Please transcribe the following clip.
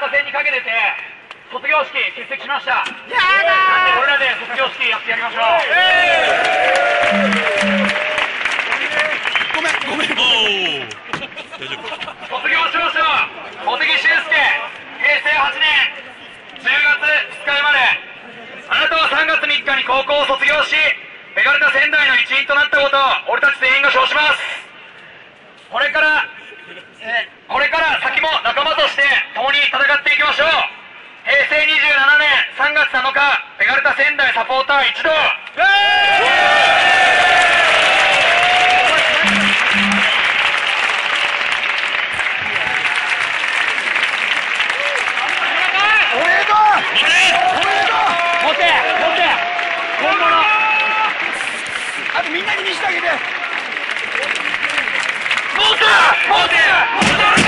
田戦にかけてて卒業式欠席しました。なんで俺らで卒業式やってやりましょう。 ごめん大丈夫。 卒業証書茂木俊介、平成8年10月2日生まれ。あなたは3月3日に高校を卒業しベガルタ仙台の一員となったことを俺たち全員が証します。これから先も仲間として共に戦っていきましょう。平成27年3月7日ベガルタ仙台サポーター一同。 あとみんなに見せてあげて。 持て